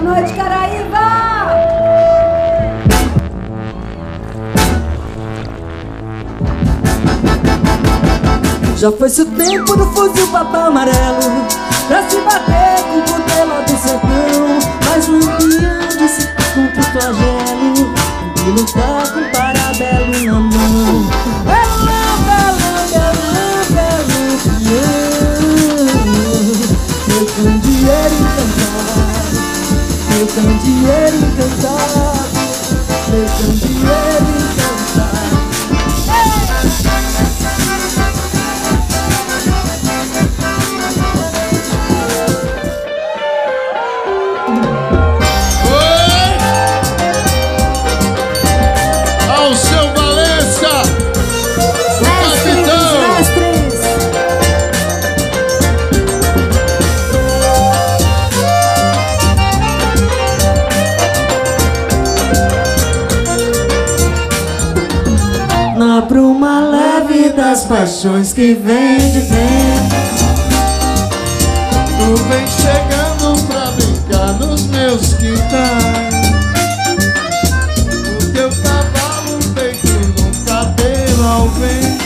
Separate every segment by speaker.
Speaker 1: Boa noite, Caraíba!
Speaker 2: Já foi-se o tempo do fuzil papel amarelo pra se bater com o cutelo do sertão. Mas o enviando se contra o flagelo e lutar com o parabelo na mão. Belão, belão, belão, belão, meu candeeiro encantado, meu candeeiro encantado, meu candeeiro encantado. Na bruma leve das paixões que vem de dentro,
Speaker 3: tu vem chegando pra brincar nos meus quintais. O teu cavalo feito num cabelo ao vento,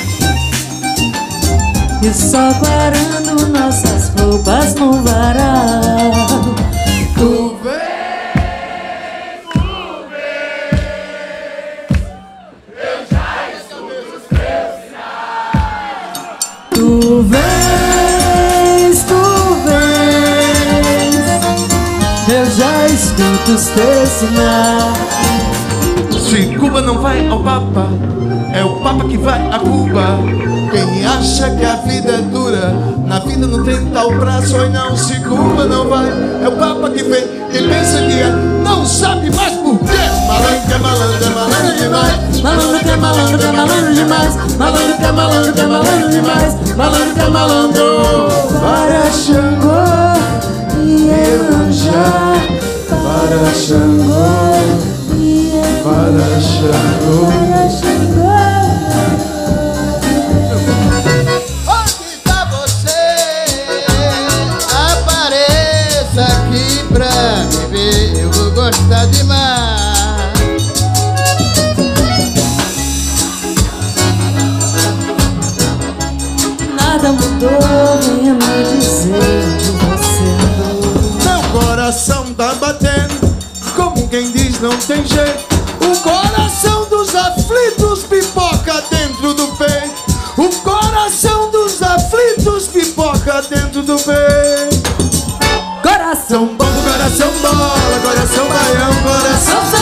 Speaker 2: e só guardando nossas roupas no varal.
Speaker 3: tu vem.
Speaker 2: Tu vens, eu já escuto os teus sinais.
Speaker 3: Se Cuba não vai ao Papa, é o Papa que vai a Cuba. Quem acha que a vida é dura, na vida não tem tal prazo. Oi não, se Cuba não vai, é o Papa que vem. Quem pensa que é, não sabe mais por quê. Malandro que é malandro, é malandro demais.
Speaker 2: Malandro que é malandro, é malandro demais. Malandro que é malandro, é malandro demais. Malandro que é malandro.
Speaker 3: Para Xangô
Speaker 2: E Iemanjá,
Speaker 3: para Xangô, para Xangô.
Speaker 2: para Xangô.
Speaker 3: Onde está você? Apareça aqui pra me ver, eu vou gostar demais.
Speaker 2: Nada mudou, venha me dizer de você.
Speaker 3: Meu coração tá batendo, como quem diz não tem jeito. O coração dos aflitos pipoca dentro do peito. O coração dos aflitos pipoca dentro do peito.
Speaker 2: Coração
Speaker 3: Coração bom, coração bola, coração baião, coração